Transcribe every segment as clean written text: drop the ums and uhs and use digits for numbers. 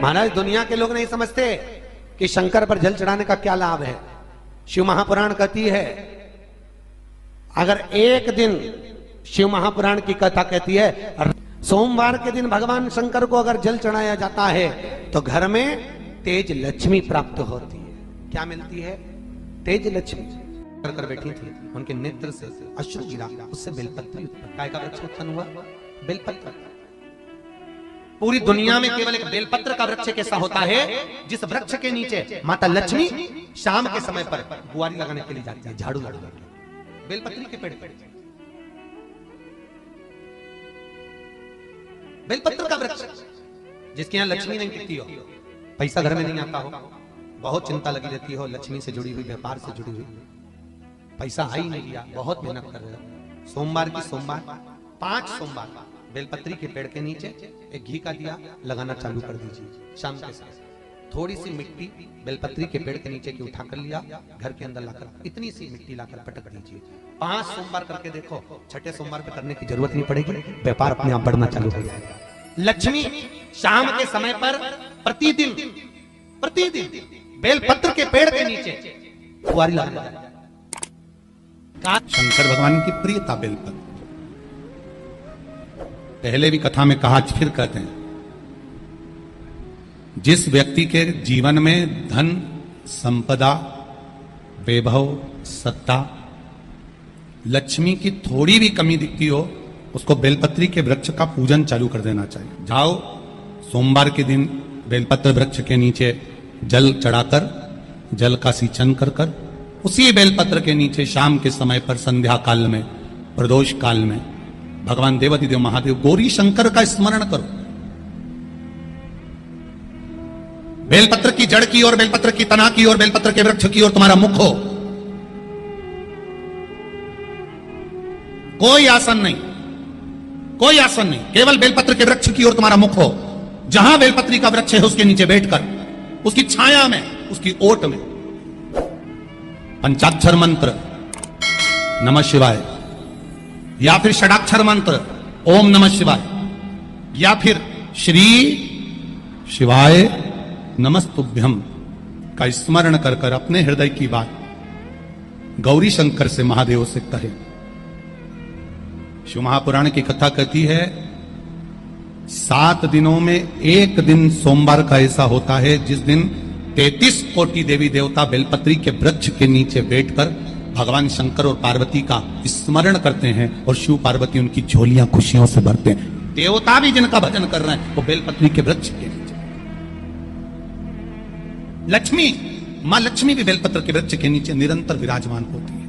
महाराज दुनिया के लोग नहीं समझते कि शंकर पर जल चढ़ाने का क्या लाभ है। शिव महापुराण कहती है, अगर एक दिन शिव महापुराण की कथा कहती है सोमवार के दिन भगवान शंकर को अगर जल चढ़ाया जाता है तो घर में तेज लक्ष्मी प्राप्त होती है। क्या मिलती है? तेज लक्ष्मी। कर बैठी थी, उनके नेत्र से अश्रु गिरा, उससे बेलपत्र उत्पन्न। काय का वृक्ष उत्पन्न हुआ? बेलपत्र। पूरी दुनिया में केवल एक बेलपत्र का वृक्ष कैसा होता है जिस वृक्ष के नीचे माता लक्ष्मी शाम के समय पर बुआरी लगाने के लिए जाती है, झाड़ू लगाने के लिए। बेलपत्री के पेड़ पर बेलपत्र का वृक्ष, जिसके यहाँ लक्ष्मी नहीं टिकती हो, पैसा घर में नहीं आता हो, बहुत चिंता लगी रहती हो, लक्ष्मी से जुड़ी हुई, व्यापार से जुड़ी हुई, पैसा आ ही नहीं लिया, बहुत मेहनत कर रहे हो। सोमवार की सोमवार 5 सोमवार बेलपत्री के पेड़ के नीचे एक घी का दिया लगाना चालू कर दीजिए। शाम के समय थोड़ी सी मिट्टी बेलपत्री के पेड़ के नीचे की उठा कर लिया, घर के अंदर लाकर इतनी सी मिट्टी लाकर पटक दीजिए। 5 सोमवार करके देखो, छठे सोमवार पे करने की जरूरत नहीं पड़ेगी, व्यापार अपने आप बढ़ना चालू हो जाएगा। लक्ष्मी शाम के समय पर प्रतिदिन बेलपत्र के पेड़ के नीचे बुआरी लगाना। शंकर भगवान की प्रियता बेलपत्र। पहले भी कथा में कहा, फिर कहते हैं, जिस व्यक्ति के जीवन में धन, संपदा, वैभव, सत्ता, लक्ष्मी की थोड़ी भी कमी दिखती हो, उसको बेलपत्री के वृक्ष का पूजन चालू कर देना चाहिए। जाओ सोमवार के दिन बेलपत्र वृक्ष के नीचे जल चढ़ाकर, जल का सिंचन कर उसी बेलपत्र के नीचे शाम के समय पर संध्या काल में, प्रदोष काल में भगवान देवाधिदेव महादेव गौरी शंकर का स्मरण करो। बेलपत्र की जड़ की ओर, बेलपत्र की तना की ओर, बेलपत्र के वृक्ष की ओर तुम्हारा मुख हो। कोई आसन नहीं, कोई आसन नहीं, केवल बेलपत्र के वृक्ष की ओर तुम्हारा मुख हो। जहां बेलपत्री का वृक्ष है उसके नीचे बैठकर, उसकी छाया में, उसकी ओट में पंचाक्षर मंत्र नमः शिवाय, या फिर षडाक्षर मंत्र ओम नमः शिवाय, या फिर श्री शिवाय नमस्तुभ्यम का स्मरण कर अपने हृदय की बात गौरी शंकर से, महादेव से कहे। शिव महापुराण की कथा कहती है 7 दिनों में एक दिन सोमवार का ऐसा होता है जिस दिन 33 कोटि देवी देवता बेलपत्री के वृक्ष के नीचे बैठकर भगवान शंकर और पार्वती का स्मरण करते हैं और शिव पार्वती उनकी झोलियां खुशियों से भरते हैं। देवता भी जिनका भजन कर रहे हैं वो बेलपत्री के वृक्ष के नीचे। लक्ष्मी, मां लक्ष्मी भी बेलपत्र के वृक्ष के नीचे निरंतर विराजमान होती है।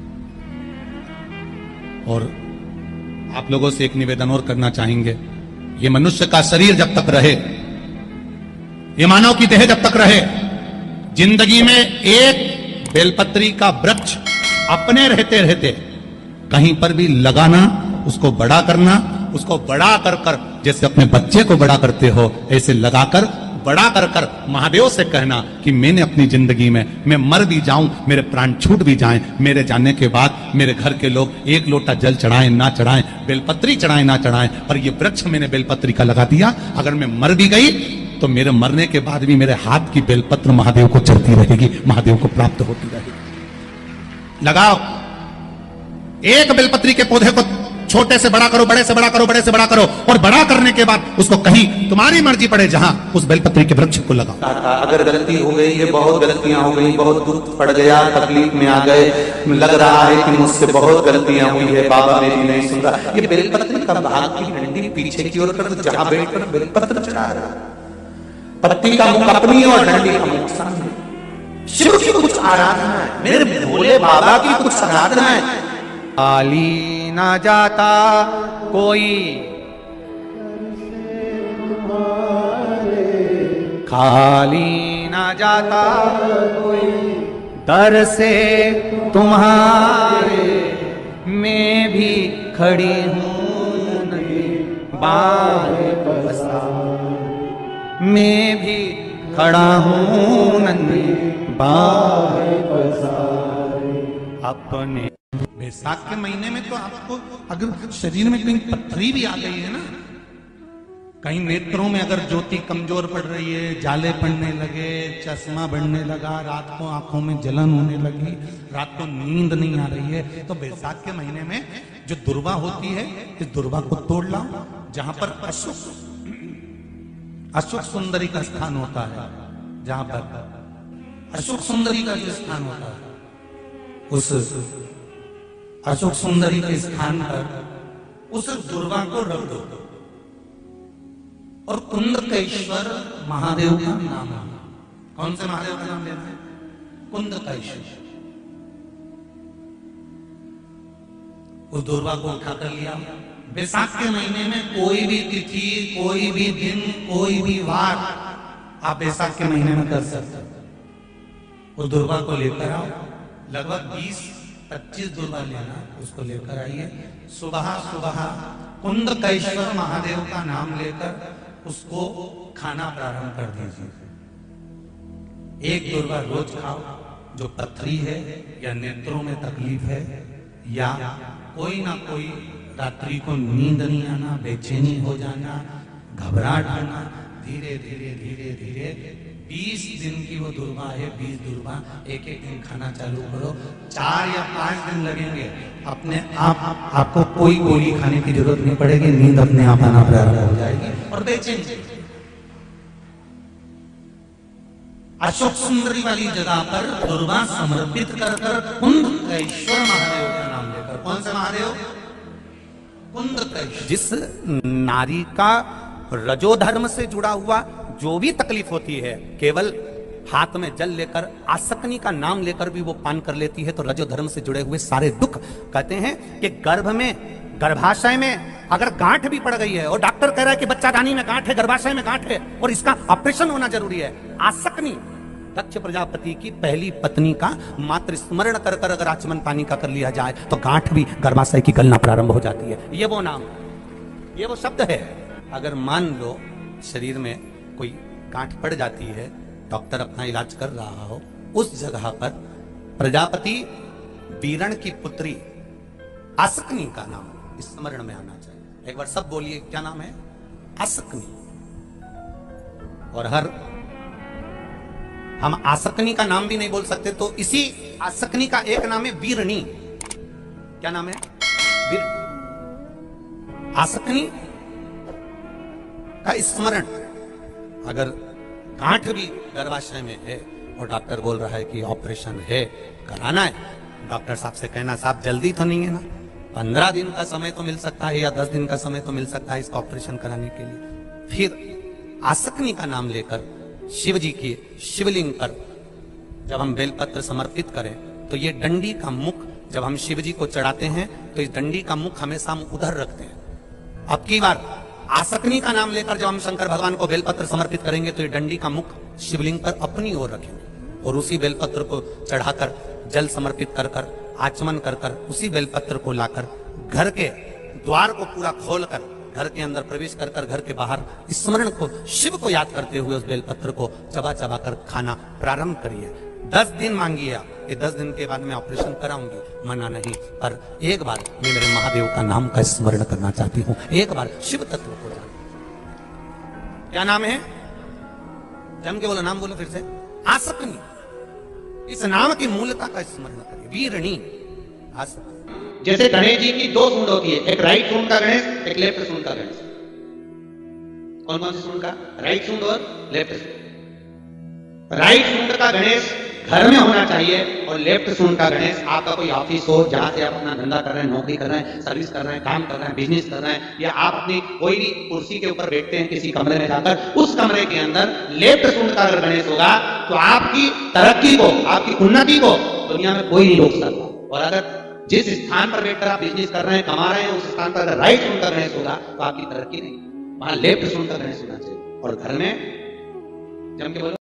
और आप लोगों से एक निवेदन और करना चाहेंगे, ये मनुष्य का शरीर जब तक रहे, ये मानव की देह जब तक रहे, जिंदगी में एक बेलपत्री का वृक्ष अपने रहते रहते कहीं पर भी लगाना, उसको बड़ा करना, उसको बड़ा कर जैसे अपने बच्चे को बड़ा करते हो ऐसे लगाकर बड़ा कर महादेव से कहना कि मैंने अपनी जिंदगी में, मैं मर भी जाऊं, मेरे प्राण छूट भी जाएं, मेरे जाने के बाद मेरे घर के लोग एक लोटा जल चढ़ाएं ना चढ़ाएं, बेलपत्री चढ़ाएं ना चढ़ाएं, पर ये वृक्ष मैंने बेलपत्री का लगा दिया, अगर मैं मर भी गई तो मेरे मरने के बाद भी मेरे हाथ की बेलपत्र महादेव को चढ़ती रहेगी, महादेव को प्राप्त होती रहेगी। लगाओ, एक बेलपत्री के पौधे को छोटे से बड़ा करो, बड़े से बड़ा करो, बड़े से बड़ा करो, और बड़ा करने के बाद उसको कहीं तुम्हारी मर्जी पड़े जहां, उस बेलपत्री के वृक्ष को लगाओ। अगर गलती हो गई, ये बहुत गलतियां हो गई, बहुत दुख पड़ गया, तकलीफ में आ गए, लग रहा है कि मुझसे बहुत गलतियां हुई है, बाबा मेरी नहीं सुन रहा, ये बेलपत्री का भाग की डंडी पीछे की ओर कर, जहां बैठकर बेलपत्र चढ़ा रहा, पत्ती का मुख अपनी और डंडी का मुख सामने। शिव की कुछ आराधना है, मेरे भोले बाबा की कुछ आराधना है। खाली ना जाता कोई, खाली ना जाता कोई, दर से तुम्हारे मैं भी खड़ी हूँ नहीं, बाहें पसार मैं भी खड़ा हूँ नन्ही, बाहें पसार अपने। बैसाख के महीने में तो आपको अगर शरीर में कहीं पथरी भी आ गई है ना, कहीं नेत्रों में अगर ज्योति कमजोर पड़ रही है, जाले पड़ने लगे, चश्मा बढ़ने लगा, रात को आंखों में जलन होने लगी, रात को नींद नहीं आ रही है, तो बैसाख के महीने में जो दुर्वा होती है, इस दुर्वा को तोड़ लाओ। जहां पर अशुक सुंदरी का स्थान होता है, जहां पर अशुक सुंदरी का जो स्थान होता है, उस अशुक सुंदरी के स्थान पर उस दुर्वा को रख दो। और कुंदकेश्वर महादेव का नाम है। कौन से महादेव का नाम लेना है? कुंदकेश्वर। उस दुर्वा को उठाकर लिया। बैसाख के महीने में कोई भी तिथि, कोई भी दिन, कोई भी वार आप बैसाख के महीने में कर सकते हो। उस दुर्वा को लेकर आओ, लगभग 20-25 दुर्वा लेना, उसको लेकर आइए। सुबह सुबह कुंदकेश्वर महादेव का नाम लेकर उसको खाना प्रारंभ कर दीजिए। एक दुर्वा रोज खाओ। जो पथरी है या नेत्रों में तकलीफ है या कोई ना कोई रात्रि को नींद नहीं आना, बेचैनी हो जाना, घबराहट होना, धीरे धीरे धीरे धीरे 20 दिन की वो दुर्वा है, 20 दुर्वा एक एक दिन खाना चालू करो। 4 या 5 दिन लगेंगे, अपने आप आपको कोई गोली खाने की जरूरत नहीं पड़ेगी, नींद अपने आप आना प्रारंभ हो जाएगी और बेचैनी। अशोक सुंदरी वाली जगह पर दुर्वा समर्पित कर कुंदकेश्वर महादेव का नाम लेकर। कौन से महादेव? कुंदकेश्वर। जिस नारी का रजोधर्म से जुड़ा हुआ जो भी तकलीफ होती है, केवल हाथ में जल लेकर, आसक्ति का नाम लेकर भी वो पान कर लेती है, तो रजोधर्म से जुड़े हुए सारे दुख, कहते हैं कि गर्भ में, गर्भाशय में अगर गांठ भी पड़ गई है और डॉक्टर कह रहा है कि बच्चादानी में गांठ है, गर्भाशय में गांठ है और इसका ऑपरेशन होना जरूरी है, आसक्ति दक्ष प्रजापति की पहली पत्नी का मात्र स्मरण कर कर अगर आचमन पानी का कर लिया जाए तो गांठ भी गर्भाशय की गलना प्रारंभ हो जाती है। ये वो नाम, ये वो शब्द है। अगर मान लो शरीर में कोई गांठ पड़ जाती है, डॉक्टर अपना इलाज कर रहा हो, उस जगह पर प्रजापति वीरण की पुत्री आसक्ति का नाम स्मरण में आना चाहिए। एक बार सब बोलिए, क्या नाम है? आसक्ति। और हम आसक्ति का नाम भी नहीं बोल सकते, तो इसी आसक्ति का एक नाम है वीरणी। क्या नाम है? आसक्ति का स्मरण। अगर गांठ भी गर्भाशय में है और डॉक्टर बोल रहा है कि ऑपरेशन है, कराना है, डॉक्टर साहब से कहना, साहब जल्दी तो नहीं है ना, 15 दिन का समय तो मिल सकता है या 10 दिन का समय तो मिल सकता है इसका ऑपरेशन कराने के लिए। फिर आसक्ति का नाम लेकर शिव जी की शिवलिंग पर जब हम बेलपत्र समर्पित करें तो ये डंडी का मुख जब हम शिव जी को चढ़ाते हैं तो इस डंडी का मुख हमेशा हम उधर रखते हैं। अब की बार आसक्ति का नाम लेकर जब हम शंकर भगवान को बेलपत्र समर्पित करेंगे तो ये डंडी का मुख शिवलिंग पर अपनी ओर रखेंगे और उसी बेलपत्र को चढ़ाकर जल समर्पित कर कर आचमन कर कर उसी बेलपत्र को लाकर घर के द्वार को पूरा खोलकर घर के अंदर प्रवेश कर कर घर के बाहर स्मरण को, शिव को याद करते हुए उस बेलपत्र को चबा चबा कर खाना प्रारंभ करिए। 10 दिन मांगिए आप, ये 10 दिन के बाद मैं ऑपरेशन कराऊंगी, मना नहीं, पर एक बार मैं मेरे महादेव का नाम का स्मरण करना चाहती हूँ, एक बार शिव तत्व को जान। क्या नाम है? जम के बोलो, नाम बोलो फिर से। आसक्ति। इस नाम की मूलता का स्मरण करिए, वीरणी आसक्ति। जैसे गणेश जी की 2 सूंड होती है, एक राइट सूंड का गणेश, एक लेफ्ट सूंड का गणेश। कौन कौन सी सूंड का? राइट सूंड और लेफ्ट सूंड। राइट सूंड का गणेश घर में होना चाहिए और लेफ्ट सूंड का गणेश आपका कोई ऑफिस हो, जहां से आप अपना धंधा कर रहे हैं, नौकरी कर रहे हैं, सर्विस कर रहे हैं, काम कर रहे हैं, बिजनेस कर रहे हैं, या आप अपनी कोई भी कुर्सी के ऊपर बैठते हैं किसी कमरे में जाकर, उस कमरे के अंदर लेफ्ट सूंड का अगर गणेश होगा तो आपकी तरक्की को, आपकी उन्नति को दुनिया में कोई नहीं रोक सकता। और अगर जिस स्थान पर बैठकर आप बिजनेस कर रहे हैं, कमा रहे हैं, उस स्थान पर अगर राइट सूंड का गणेश होगा तो आपकी तरक्की नहीं, वहां लेफ्ट सूंड का गणेश होना चाहिए। और घर में जम के बोलो।